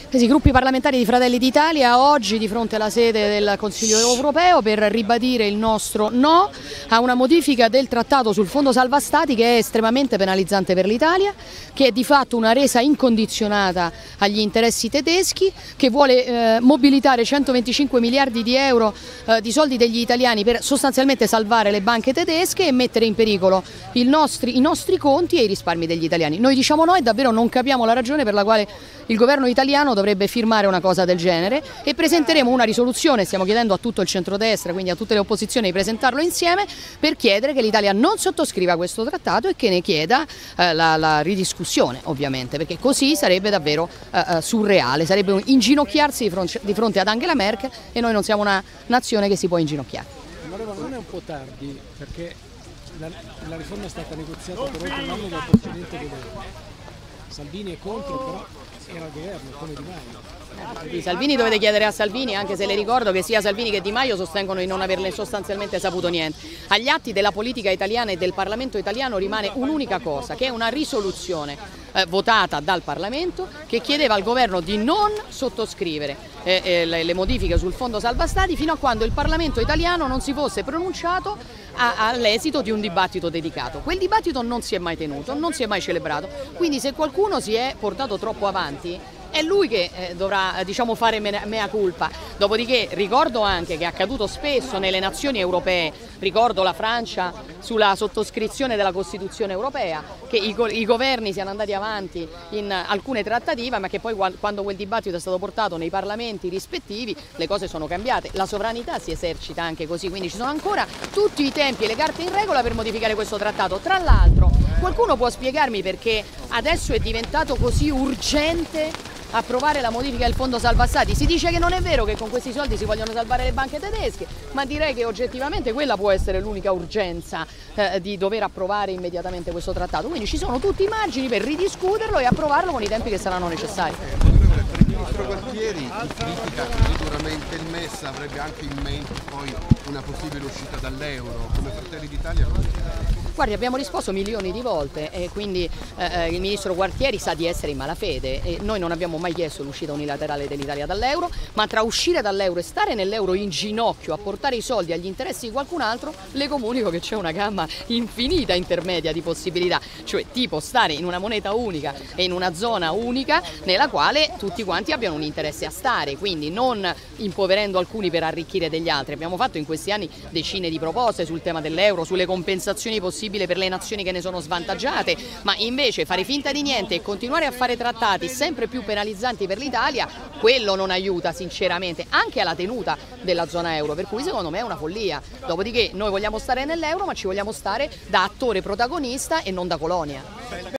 I gruppi parlamentari di Fratelli d'Italia oggi di fronte alla sede del Consiglio europeo per ribadire il nostro no a una modifica del trattato sul Fondo Salva Stati che è estremamente penalizzante per l'Italia, che è di fatto una resa incondizionata agli interessi tedeschi, che vuole mobilitare 125 miliardi di euro di soldi degli italiani per sostanzialmente salvare le banche tedesche e mettere in pericolo i nostri conti e i risparmi degli italiani. Noi diciamo no e davvero non capiamo la ragione per la quale il governo italiano dovrebbe firmare una cosa del genere e presenteremo una risoluzione, stiamo chiedendo a tutto il centrodestra, quindi a tutte le opposizioni di presentarlo insieme per chiedere che l'Italia non sottoscriva questo trattato e che ne chieda la ridiscussione ovviamente, perché così sarebbe davvero surreale, sarebbe un inginocchiarsi di fronte ad Angela Merkel e noi non siamo una nazione che si può inginocchiare. Onorevole, non è un po' tardi perché la riforma è stata negoziata per oltre un anno dal precedente governo. Salvini è contro, però era al governo, come Di Maio. Salvini dovete chiedere a Salvini, anche se le ricordo che sia Salvini che Di Maio sostengono di non averle sostanzialmente saputo niente. Agli atti della politica italiana e del Parlamento italiano rimane un'unica cosa, che è una risoluzione votata dal Parlamento che chiedeva al governo di non sottoscrivere le modifiche sul Fondo Salva Stati fino a quando il Parlamento italiano non si fosse pronunciato all'esito di un dibattito dedicato. Quel dibattito non si è mai tenuto, non si è mai celebrato, quindi se qualcuno si è portato troppo avanti è lui che dovrà fare mea culpa. Dopodiché ricordo anche che è accaduto spesso nelle nazioni europee, ricordo la Francia sulla sottoscrizione della Costituzione europea, che i governi siano andati avanti in alcune trattative ma che poi quando quel dibattito è stato portato nei parlamenti rispettivi le cose sono cambiate. La sovranità si esercita anche così, quindi ci sono ancora tutti i tempi e le carte in regola per modificare questo trattato. Tra l'altro qualcuno può spiegarmi perché adesso è diventato così urgente approvare la modifica del Fondo Salva Stati? Si dice che non è vero che con questi soldi si vogliono salvare le banche tedesche, ma direi che oggettivamente quella può essere l'unica urgenza di dover approvare immediatamente questo trattato. Quindi ci sono tutti i margini per ridiscuterlo e approvarlo con i tempi che saranno necessari. Per il ministro Gualtieri critica così duramente il MES, avrebbe anche in mente poi una possibile uscita dall'euro, come Fratelli d'Italia? Guardi, abbiamo risposto milioni di volte e quindi il ministro Gualtieri sa di essere in malafede e noi non abbiamo mai chiesto l'uscita unilaterale dell'Italia dall'euro, ma tra uscire dall'euro e stare nell'euro in ginocchio a portare i soldi agli interessi di qualcun altro, le comunico che c'è una gamma infinita intermedia di possibilità, cioè tipo stare in una moneta unica e in una zona unica nella quale tutti quanti abbiano un interesse a stare, quindi non impoverendo alcuni per arricchire degli altri. Abbiamo fatto in questi anni decine di proposte sul tema dell'euro, sulle compensazioni possibili per le nazioni che ne sono svantaggiate, ma invece fare finta di niente e continuare a fare trattati sempre più penalizzanti per l'Italia, quello non aiuta sinceramente anche alla tenuta della zona euro, per cui secondo me è una follia. Dopodiché noi vogliamo stare nell'euro, ma ci vogliamo stare da attore protagonista e non da colonia.